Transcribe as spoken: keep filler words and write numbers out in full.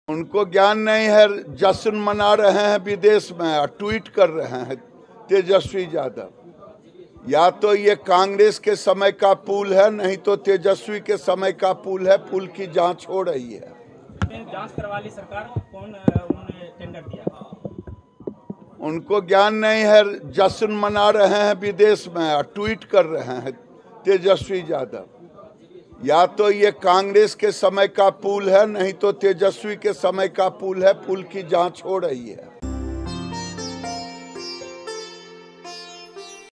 उनको ज्ञान नहीं है, जश्न मना रहे हैं विदेश में और ट्वीट कर रहे हैं तेजस्वी यादव। या तो ये कांग्रेस के समय का पुल है, नहीं तो तेजस्वी के समय का पुल है। पुल की जांच हो रही है। जांच करवा ली सरकार, कौन उन्होंने टेंडर दिया? उनको ज्ञान नहीं है, जश्न मना रहे हैं विदेश में और ट्वीट कर रहे हैं तेजस्वी यादव। या तो ये कांग्रेस के समय का पुल है, नहीं तो तेजस्वी के समय का पुल है। पुल की जांच हो रही है।